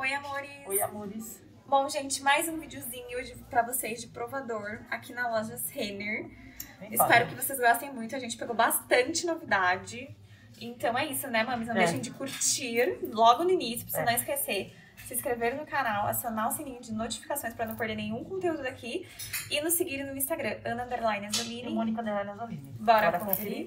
Oi, amores! Oi, amores! Bom, gente, mais um videozinho pra vocês de provador aqui na loja Renner. Espero que vocês gostem muito, a gente pegou bastante novidade. Então é isso, né, mames? Não deixem de curtir logo no início, pra você não esquecer. Se inscrever no canal, acionar o sininho de notificações pra não perder nenhum conteúdo daqui. E nos seguir no Instagram, Ana_Azoline. E Mônica_Azoline. Bora conferir?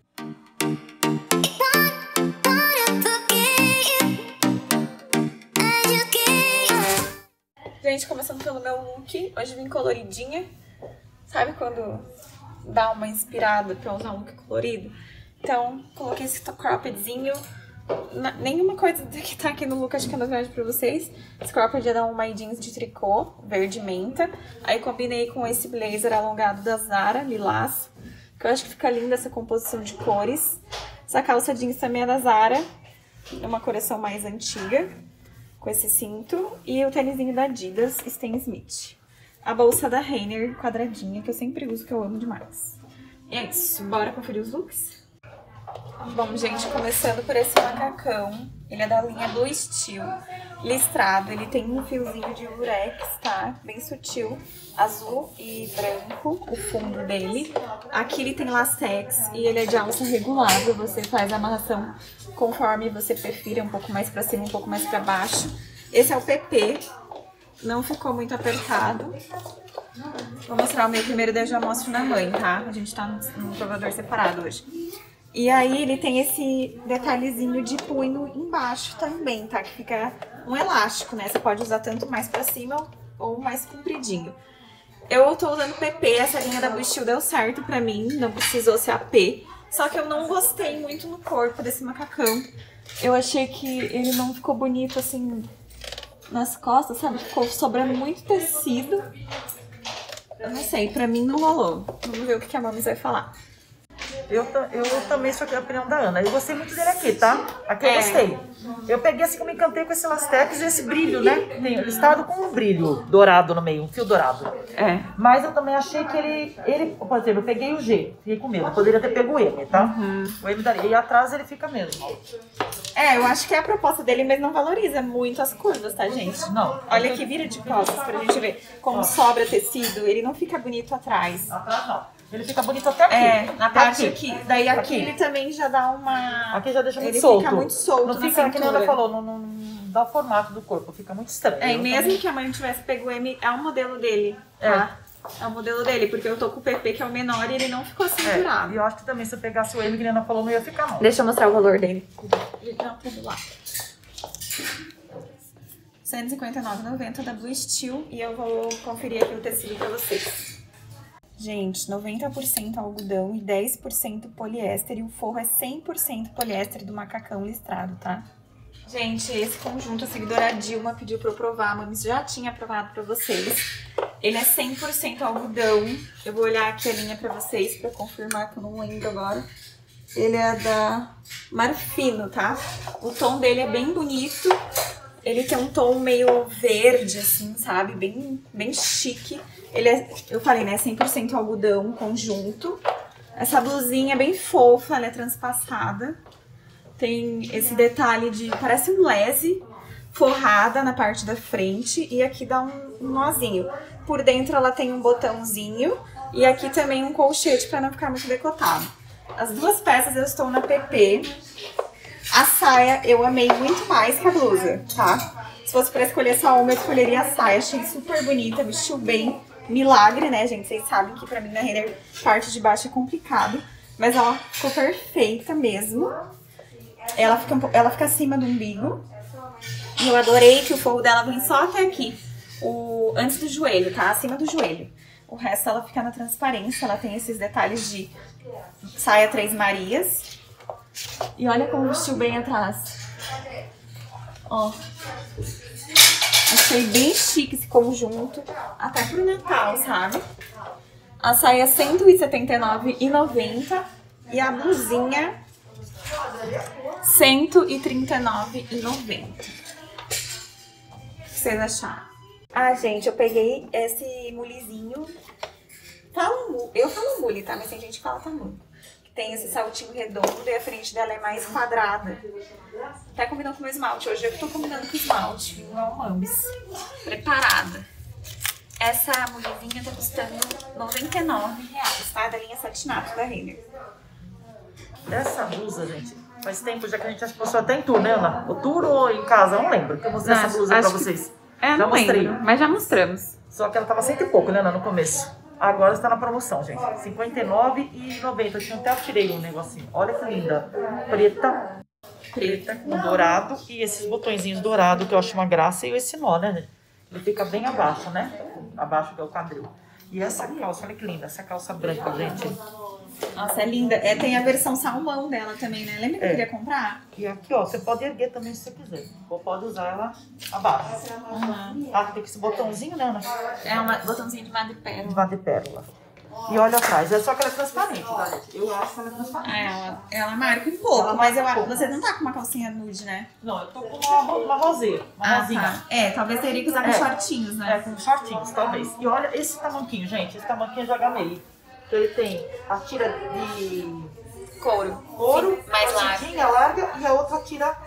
Gente, começando pelo meu look, hoje vim coloridinha. Sabe quando dá uma inspirada pra usar um look colorido? Então, coloquei esse croppedzinho. Nenhuma coisa que tá aqui no look, acho que é novidade pra vocês. Esse cropped é da uma jeans de tricô, verde menta. Aí combinei com esse blazer alongado da Zara, lilás. Que eu acho que fica linda essa composição de cores. Essa calça jeans também é da Zara. É uma coleção mais antiga. Com esse cinto. E o tênisinho da Adidas, Stan Smith. A bolsa da Renner, quadradinha, que eu sempre uso, que eu amo demais. E é isso, bora conferir os looks? Bom, gente, começando por esse macacão. Ele é da linha Blue Steel, listrado. Ele tem um fiozinho de lurex, tá? Bem sutil, azul e branco, o fundo dele. Aqui ele tem lastex e ele é de alça regulável. Você faz a amarração conforme você prefira, um pouco mais pra cima, um pouco mais pra baixo. Esse é o PP, não ficou muito apertado. Vou mostrar o meu primeiro, daí eu já mostro na mãe, tá? A gente tá num provador separado hoje. E aí ele tem esse detalhezinho de punho embaixo também, tá? Que fica um elástico, né? Você pode usar tanto mais pra cima ou mais compridinho. Eu tô usando PP, essa linha da Blue Steel deu certo pra mim, não precisou ser AP. Só que eu não gostei muito no corpo desse macacão. Eu achei que ele não ficou bonito assim nas costas, sabe? Ficou sobrando muito tecido. Eu não sei, pra mim não rolou. Vamos ver o que a Mamis vai falar. Eu também sou a opinião da Ana. Eu gostei muito dele aqui, tá? Aqui eu gostei. Eu peguei assim que eu me encantei com esse lastex e esse brilho, né? Listado com um brilho dourado no meio, um fio dourado. É. Mas eu também achei que ele por exemplo, eu peguei o G, fiquei com medo. Eu poderia ter pego o M, tá? O M daria. E atrás ele fica mesmo. É, eu acho que é a proposta dele, mas não valoriza muito as curvas, tá, gente? Não. Olha aqui, vira de costas pra gente ver como sobra tecido. Ele não fica bonito atrás. Atrás não. Ele fica bonito até aqui. É, na parte aqui. Daí aqui ele também já dá uma... Aqui já deixa muito ele solto. Fica muito solto. Não fica, que nem ela falou, não dá o formato do corpo, fica muito estranho. É, e mesmo que a mãe tivesse pego o M, é o modelo dele, tá? É o modelo dele, porque eu tô com o PP, que é o menor, e ele não ficou cinturado. E eu acho que também se eu pegasse o M, que a Ana falou, não ia ficar não. Deixa eu mostrar o valor dele. Não, tá do lado. R$159,90 da Blue Steel, e eu vou conferir aqui o tecido pra vocês. Gente, 90% algodão e 10% poliéster, e o forro é 100% poliéster do macacão listrado, tá? Gente, esse conjunto a seguidora Dilma pediu pra eu provar, a Mamis já tinha provado pra vocês. Ele é 100% algodão. Eu vou olhar aqui a linha pra vocês pra confirmar, que eu não lembro agora. Ele é da Marfino, tá? O tom dele é bem bonito. Ele tem um tom meio verde, assim, sabe? Bem chique. Ele é, eu falei, né? 100% algodão, conjunto. Essa blusinha é bem fofa, ela é transpassada. Tem esse detalhe de... parece um lese forrada na parte da frente. E aqui dá um nozinho. Por dentro ela tem um botãozinho. E aqui também um colchete para não ficar muito decotado. As duas peças eu estou na PP. A saia eu amei muito mais que a blusa, tá? Se fosse para escolher só uma, eu escolheria a saia. Achei super bonita, vestiu bem. Milagre, né, gente? Vocês sabem que pra mim na Renner parte de baixo é complicado. Mas ela ficou perfeita mesmo. Ela fica acima do umbigo. E eu adorei que o forro dela vem só até aqui. Antes do joelho, tá? Acima do joelho. O resto ela fica na transparência. Ela tem esses detalhes de saia Três Marias. E olha como vestiu bem atrás. Ó. Achei bem chique esse conjunto. Até pro Natal, sabe? A saia é R$179,90. E a blusinha R$139,90. O que vocês acharam? Ah, gente, eu peguei esse mulizinho. Eu falo mule, tá? Mas tem gente que fala tamanho. tem esse saltinho redondo e a frente dela é mais quadrada. Até combinou com o meu esmalte. Hoje eu tô combinando com o esmalte, igual o Mambis. Preparada. Essa mulherzinha tá custando R$99, tá? Da linha Satinato da Renner. Essa blusa, gente, faz tempo já que a gente postou até em tour, né, Ana? O tour ou em casa? Eu não lembro, que eu mostrei essa blusa pra vocês. Já não mostrei. lembro, mas já mostramos. Só que ela tava 100 e pouco, né, Ana, no começo. Agora está na promoção, gente. R$59,90. Eu tinha até tirei um negocinho. Olha que linda. Preta com dourado. E esses botõezinhos dourados que eu acho uma graça. E esse nó, né, gente? Ele fica bem abaixo, né? Abaixo do quadril. E essa calça, olha que linda. Essa calça branca, gente. Nossa, é linda. Tem a versão salmão dela também, né? Lembra que eu queria comprar? E aqui, ó, você pode erguer também se você quiser. Ou pode usar ela abaixo. Tá? Tem esse botãozinho, né, Ana? É um botãozinho de madrepérola. Madrepérola. E olha atrás, só que ela é transparente, tá, gente? Eu acho que ela é transparente. Ela marca um pouco, mas eu acho que você não tá com uma calcinha nude, né? Não, eu tô com uma rosinha. Uma rosinha. Tá. Talvez teria que usar com shortinhos, né? Com shortinhos, talvez. E olha esse tamanquinho, gente. Esse tamanquinho é de H&M. Ele tem a tira de couro. Sim, mais larga. larga e a outra tira...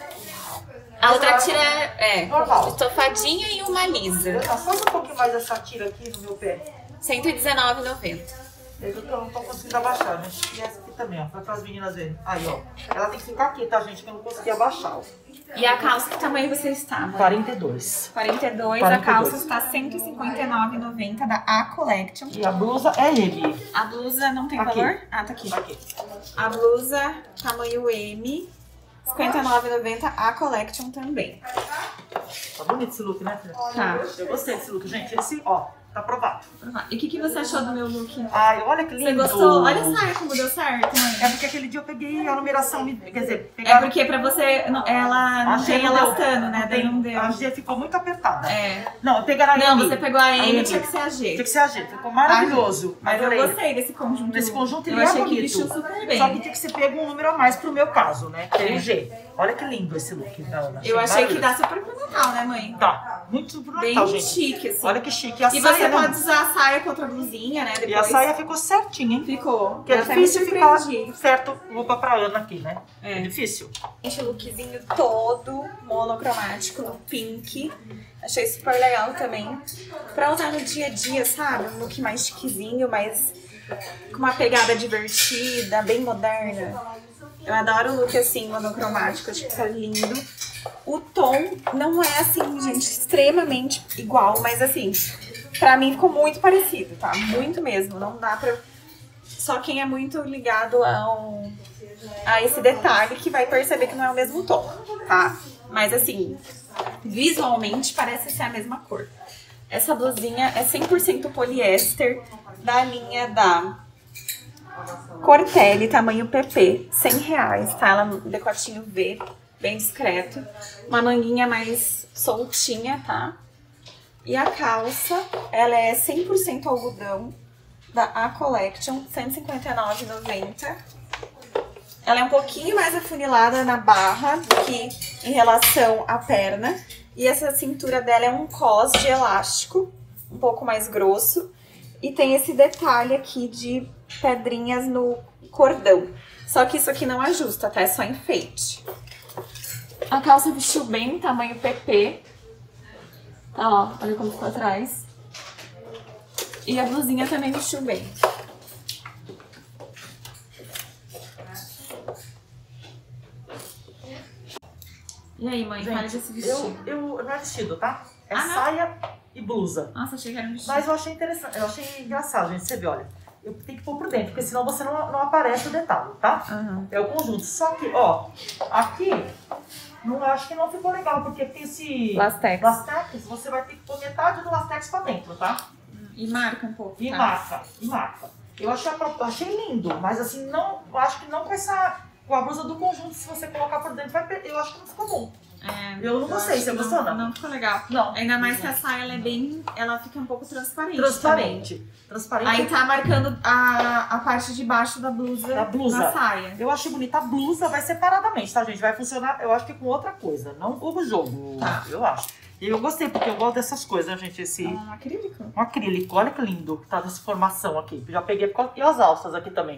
A outra tira normal. Estofadinha e uma lisa. Só um pouquinho mais essa tira aqui no meu pé. R$119,90. Eu não tô conseguindo abaixar, né? E essa aqui também, ó. Pra as meninas verem. Aí, ó. Ela tem que ficar aqui, tá, gente? Que eu não consegui abaixar, ó. E a calça, que tamanho você está, mãe? 42. 42. A calça está R$159,90 da A Collection. E a blusa é M. A blusa não tem aqui. valor? Ah, tá aqui. Aqui. A blusa, tamanho M, R$59,90, A Collection também. Tá bonito esse look, né, filha? Tá. Eu gostei desse look, gente. Esse, ó, tá aprovado. E o que você achou do meu look? Ai, olha que lindo. Você gostou? Olha a saia como deu certo, mãe. É porque aquele dia eu peguei a numeração, quer dizer... É porque pra você, ela não tem elastano, né? Daí não deu. A G ficou muito apertada. É. Não, eu peguei a M. Não, você pegou a M, M. tinha que ser a G. Tinha que ser a G. Ficou maravilhoso. Mas eu gostei desse conjunto. Nesse conjunto eu ele é achei bonito. Que vestiu super bem. Só que tinha que ser pego um número a mais pro meu caso, né? Que é o G. Olha que lindo esse look da Ana. Eu achei que dá super pro Natal, né, mãe? Tá. Muito pro Bem Natal, gente. chique, assim. Olha que chique. E a E saia, você né? pode usar a saia com outra blusinha, né? Depois. E a saia ficou certinha, hein? Ficou. Que é Eu até me difícil ficar surpreendi. certo roupa pra Ana aqui, né? É difícil. Gente, o lookzinho todo monocromático no pink. Achei super legal também. Pra usar no dia a dia, sabe? Um look mais chiquezinho, mais com uma pegada divertida, bem moderna. Eu adoro o look assim, monocromático, acho que fica lindo. O tom não é assim, gente, extremamente igual, mas assim, pra mim ficou muito parecido, tá? Muito mesmo, não dá pra... Só quem é muito ligado a esse detalhe que vai perceber que não é o mesmo tom, tá? Mas assim, visualmente parece ser a mesma cor. Essa blusinha é 100% poliéster da linha da Cortelli, tamanho PP, R$100, tá? Ela no decotinho V, bem discreto. Uma manguinha mais soltinha, tá? E a calça, ela é 100% algodão, da A Collection, R$159,90. Ela é um pouquinho mais afunilada na barra do que em relação à perna. E essa cintura dela é um cos de elástico, um pouco mais grosso. E tem esse detalhe aqui de pedrinhas no cordão. Só que isso aqui não ajusta, tá? É só enfeite. A calça vestiu bem, tamanho PP. Tá, ó, olha como ficou atrás. E a blusinha também vestiu bem. E aí, mãe, fala desse vestido. Não é vestido, tá? É não? saia e blusa. Nossa, achei que era um vestido. Mas eu achei interessante, eu achei engraçado, gente. Você vê, olha, eu tenho que pôr por dentro, porque senão você não aparece o detalhe, tá? Uhum. É o conjunto. Só que, ó, aqui, acho que não ficou legal, porque tem esse... Lastex. Lastex, você vai ter que pôr metade do lastex pra dentro, tá? E marca um pouco, E tá? marca. Eu achei lindo, mas assim, não, eu acho que não com a blusa do conjunto, se você colocar por dentro, eu acho que não ficou bom. Eu não gostei, você gostou, não? Não ficou legal. Não. Ainda mais que a saia, ela fica um pouco transparente. Transparente. Aí tá marcando a parte de baixo da blusa, da saia. Eu achei bonita. A blusa vai separadamente, tá, gente? Vai funcionar, eu acho que com outra coisa, não o jogo, tá. Eu acho. E eu gostei, porque eu gosto dessas coisas, né, gente? Um acrílico? Um acrílico, olha que lindo. Tá nessa formação aqui. Já peguei, e as alças aqui também.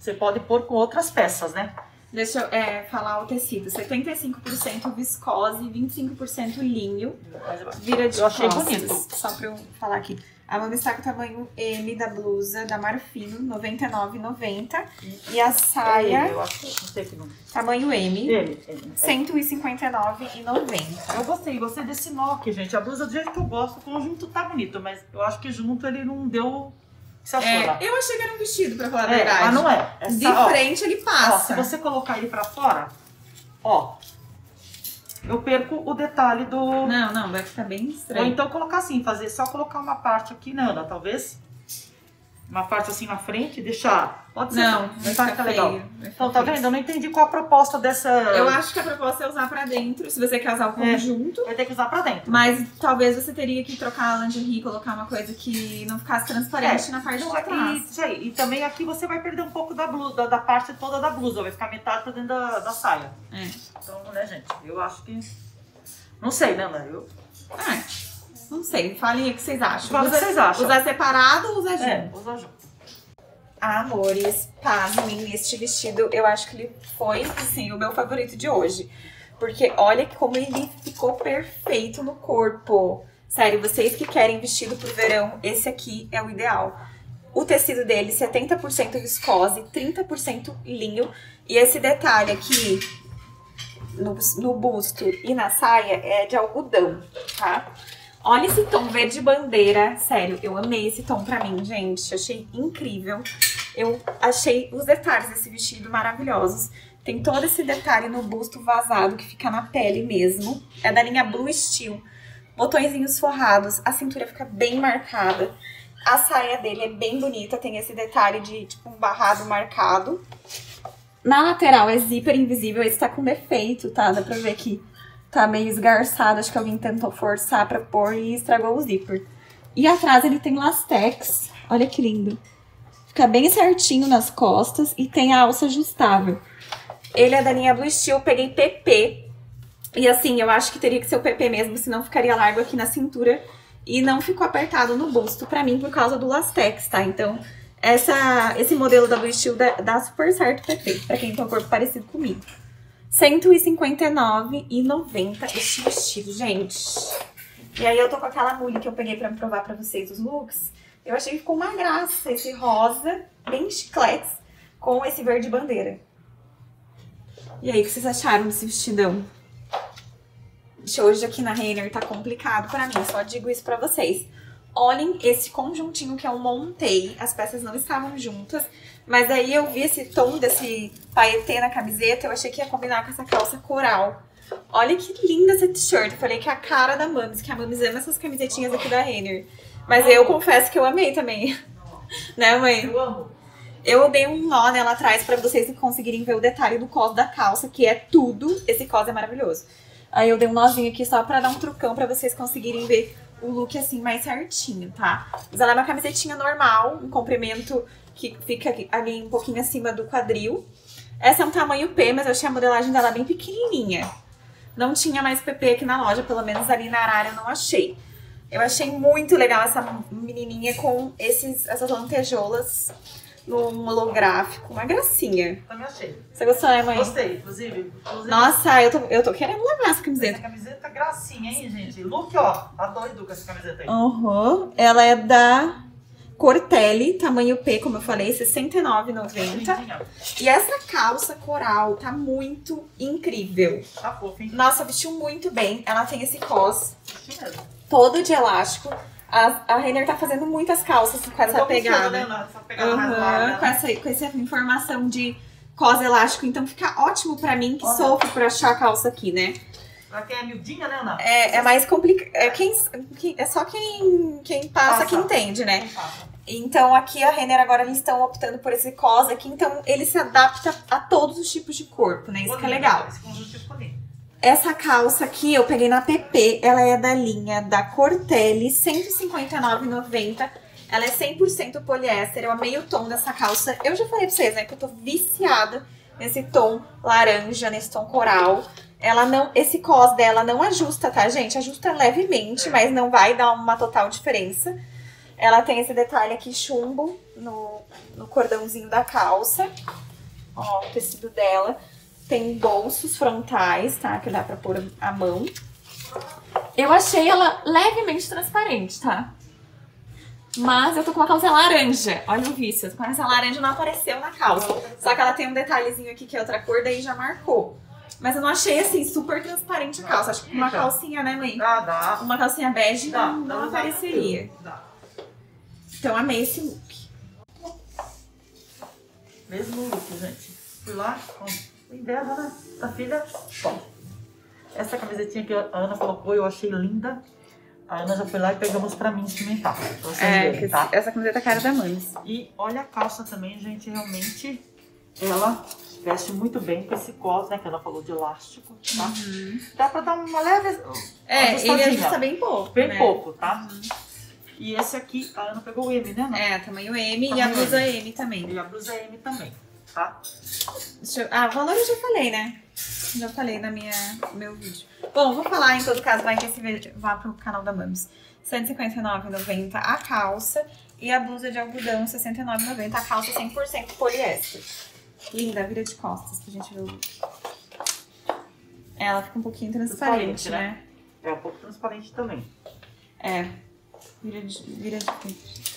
você pode pôr com outras peças, né? Deixa eu falar o tecido. 75% viscose, 25% linho. Vira de eu achei costas. bonito. Só pra eu falar aqui. A manga está com o tamanho M da blusa, da Marfino, R$ 99,90. E a saia, Eu acho, não sei que nome. tamanho M, R$ R$ 159,90. Eu gostei desse nó aqui, gente. A blusa do jeito que eu gosto, o conjunto tá bonito, mas eu acho que junto ele não deu... Eu achei que era um vestido, pra falar a verdade. Mas não é. De frente ele passa. Ó, se você colocar ele pra fora, ó, eu perco o detalhe do... Não, vai ficar bem estranho. Ou então colocar assim, só colocar uma parte aqui, Nana, talvez. Uma parte assim na frente, deixar... Pode ser. Não, vai ficar ficar legal. legal. Então, tá vendo? Eu não entendi qual a proposta dessa... Eu acho que a proposta é usar pra dentro, se você quer usar o conjunto. Vai ter que usar pra dentro. Mas talvez você teria que trocar a lingerie e colocar uma coisa que não ficasse transparente na parte de trás. Isso aí. E também aqui você vai perder um pouco da blusa, da parte toda da blusa. Vai ficar metade pra dentro da saia. Então, né, gente? Eu acho que... Não sei, né, Nana? Não sei. Falem aí o que vocês acham. Fala o que vocês acham. Usar separado ou usar junto? Usa junto. Amores, pasmem, este vestido, eu acho que ele foi, assim, o meu favorito de hoje. Porque olha como ele ficou perfeito no corpo. Sério, vocês que querem vestido pro verão, esse aqui é o ideal. O tecido dele, 70% viscose, 30% linho. E esse detalhe aqui, no busto e na saia, é de algodão, tá? Olha esse tom verde bandeira, sério, eu amei esse tom pra mim, gente, achei incrível. Eu achei os detalhes desse vestido maravilhosos. Tem todo esse detalhe no busto vazado que fica na pele mesmo. É da linha Blue Steel. Botõezinhos forrados, a cintura fica bem marcada. A saia dele é bem bonita, tem esse detalhe de tipo um barrado marcado. Na lateral é zíper invisível, esse tá com defeito, tá? Dá pra ver que tá meio esgarçado, acho que alguém tentou forçar pra pôr e estragou o zíper. E atrás ele tem lastex, olha que lindo. Fica bem certinho nas costas e tem a alça ajustável. Ele é da linha Blue Steel, eu peguei PP. E assim, eu acho que teria que ser o PP mesmo, senão ficaria largo aqui na cintura. E não ficou apertado no busto, pra mim, por causa do lastex, tá? Então, esse modelo da Blue Steel dá super certo PP, pra quem tem um corpo parecido comigo. R$ 159,90 este vestido, gente. E aí eu tô com aquela mule que eu peguei pra provar pra vocês os looks. Eu achei que ficou uma graça esse rosa, bem chiclete, com esse verde bandeira. E aí, o que vocês acharam desse vestidão? Hoje aqui na Renner tá complicado pra mim, só digo isso pra vocês. Olhem esse conjuntinho que eu montei, as peças não estavam juntas, mas aí eu vi esse tom desse paetê na camiseta, eu achei que ia combinar com essa calça coral. Olha que linda essa t-shirt, eu falei que é a cara da Mamis, que a Mamis ama essas camisetinhas aqui da Renner. Mas eu confesso que eu amei também, né, mãe? Eu amo. Eu dei um nó nela atrás pra vocês conseguirem ver o detalhe do cos da calça, que é tudo. Esse cos é maravilhoso. Aí eu dei um nozinho aqui só pra dar um trucão pra vocês conseguirem ver o look assim mais certinho, tá? Mas ela é uma camisetinha normal, um comprimento que fica ali um pouquinho acima do quadril. Essa é um tamanho P, mas eu achei a modelagem dela bem pequenininha. Não tinha mais PP aqui na loja, pelo menos ali na Arara eu não achei. Eu achei muito legal essa menininha com essas lantejoulas no holográfico. Uma gracinha. Também achei. Você gostou, né, mãe? Gostei, inclusive. Nossa, eu tô querendo levar essa camiseta. Essa camiseta gracinha, hein, gente? Look, ó. Adoro com essa camiseta aí. Ela é da Cortelli, tamanho P, como eu falei, R$ 69,90. E essa calça coral tá muito incrível. Tá fofa, hein? Nossa, vestiu muito bem. Ela tem esse cos Vestiu mesmo. todo de elástico. A Renner tá fazendo muitas calças com essa pegada. Né, essa pegada mais larga, com essa informação de cos elástico. Então fica ótimo pra mim, que sofro pra achar a calça aqui, né? Pra quem é miudinha, né, Ana? É mais complicado. É só quem passa que entende, né? Quem passa. Então aqui a Renner agora eles estão optando por esse cos aqui. Então ele se adapta a todos os tipos de corpo, né? Isso que é legal. Esse conjunto ficou lindo. Essa calça aqui eu peguei na PP, ela é da linha da Cortelli, R$ 159,90. Ela é 100% poliéster, eu amei o tom dessa calça. Eu já falei pra vocês, né, que eu tô viciada nesse tom laranja, nesse tom coral. Ela não, esse cos dela não ajusta, tá, gente? Ajusta levemente, mas não vai dar uma total diferença. Ela tem esse detalhe aqui chumbo no cordãozinho da calça. Ó, o tecido dela. Tem bolsos frontais, tá? Que dá pra pôr a mão. Eu achei ela levemente transparente, tá? Mas eu tô com uma calça laranja. Olha o vício. Eu tô com essa laranja, não apareceu na calça. Só que ela tem um detalhezinho aqui que é outra cor, daí já marcou. Mas eu não achei, assim, super transparente a calça. Acho que uma calcinha, né, mãe? Dá. Uma calcinha bege não Dá, apareceria. Dá. Então, amei esse look. Mesmo look, gente. Fui lá, inverno, né? Da filha. Bom, essa camisetinha que a Ana colocou, eu achei linda. A Ana já foi lá e pegamos pra mim experimentar. Pra vocês verem, tá? Essa camiseta é cara da Mames. E olha a calça também, gente. Realmente, ela veste muito bem com esse cos, né? Que ela falou de elástico, tá? Uhum. Dá pra dar uma leve Ele ajusta bem pouco, bem né? pouco, tá? E esse aqui, a Ana pegou o M, né, Ana? É, tamanho M e a blusa M também. E a blusa M também, tá? O valor eu já falei, né? Já falei no meu vídeo. Bom, vou falar em todo caso, vai que esse vídeo vá pro canal da Mames. R$ 159,90 a calça e a blusa de algodão R$ 69,90. A calça 100% poliéster. Linda, vira de costas pra gente ver o look. Ela fica um pouquinho transparente, né? É um pouco transparente também. É, vira de frente.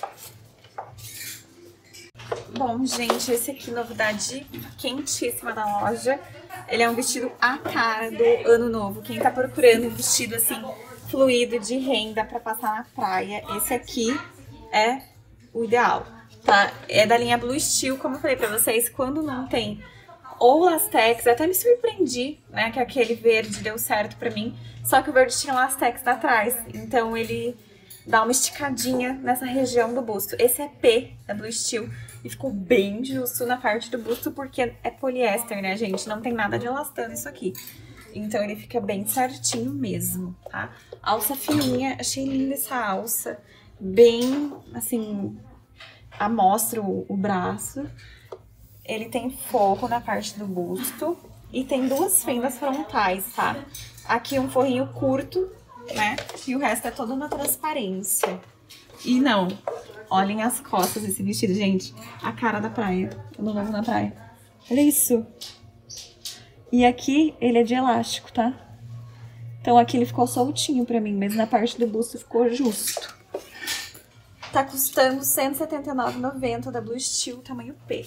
Bom, gente, esse aqui, novidade quentíssima da loja. Ele é um vestido à cara do ano novo. Quem tá procurando um vestido, assim, fluido, de renda pra passar na praia, esse aqui é o ideal, tá? É da linha Blue Steel, como eu falei pra vocês, quando não tem ou lastex, até me surpreendi, né, que aquele verde deu certo pra mim, só que o verde tinha lastex atrás, então ele dá uma esticadinha nessa região do busto. Esse é P da Blue Steel e ficou bem justo na parte do busto porque é poliéster, né, gente? Não tem nada de elastano isso aqui. Então ele fica bem certinho mesmo, tá? Alça fininha, achei linda essa alça. Bem, assim, amostra o braço. Ele tem forro na parte do busto e tem duas fendas frontais, tá? Aqui um forrinho curto, né? E o resto é todo na transparência. E não, olhem as costas desse vestido, gente. A cara da praia. Eu não vou na praia. Olha isso. E aqui ele é de elástico, tá? Então aqui ele ficou soltinho pra mim, mas na parte do busto ficou justo. Tá custando R$ 179,90 da Blue Steel, tamanho P.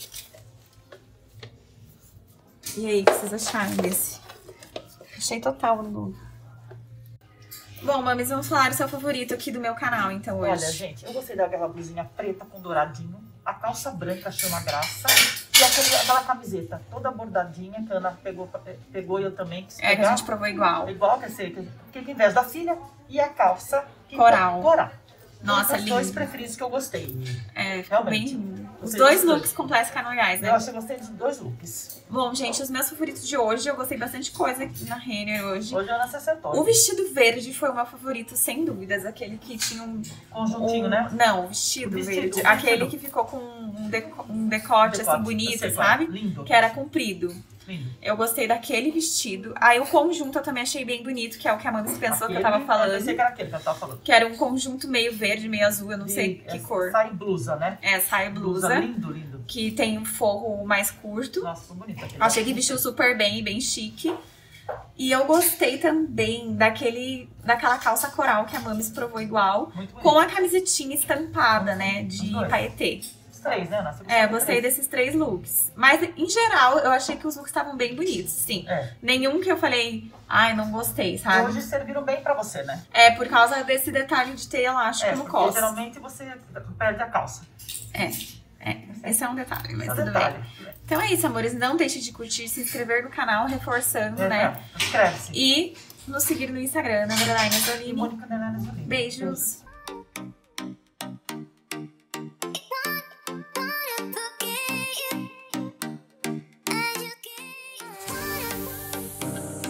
E aí, o que vocês acharam desse? Achei total novo. Bom, mames, vamos falar o seu favorito aqui do meu canal, então, hoje. Olha, gente, eu gostei daquela blusinha preta com douradinho. A calça branca achei uma graça. E aquela camiseta toda bordadinha, que a Ana pegou e eu também quis pegar. É, que a gente provou igual. Igual, quer dizer, que ao invés da filha e a calça Coral. Nossa, lindo. Os dois preferidos que eu gostei. É, realmente. Bem, os dois looks completos canoriais, né? Eu gostei dos dois looks. Bom, gente, os meus favoritos de hoje, eu gostei bastante coisa aqui na Renner hoje. Hoje eu não acertou. O vestido verde foi o meu favorito, sem dúvidas. Aquele que tinha um... Conjuntinho, né? Não, o vestido verde. Aquele que ficou com um decote assim, bonito, sabe? Lindo. Que era comprido. Lindo. Eu gostei daquele vestido. Aí o conjunto eu também achei bem bonito, que é o que a Mames pensou que eu tava falando. Eu sei que era aquele que eu tava falando. Que era um conjunto meio verde, meio azul, eu não sei que cor. Sai blusa, né? É, sai blusa. Lindo, lindo. Que tem um forro mais curto. Nossa, foi bonito aquele. Achei que vestiu super bem, bem chique. E eu gostei também daquela calça coral que a Mames provou igual. Com a camisetinha estampada, né, de paetê. Os três, né, Ana? É, gostei desses 3 looks. Mas, em geral, eu achei que os looks estavam bem bonitos, sim. É. Nenhum que eu falei, ai, não gostei, sabe? Hoje serviram bem pra você, né? É, por causa desse detalhe de ter elástico no porque cos. geralmente você perde a calça. Esse é um detalhe, mas É um tudo detalhe. bem. Então é isso, amores. Não deixe de curtir, se inscrever no canal, reforçando, né? Inscreve-se. E nos seguir no Instagram, na verdade, Mônica Nenenes Olinda. Beijos.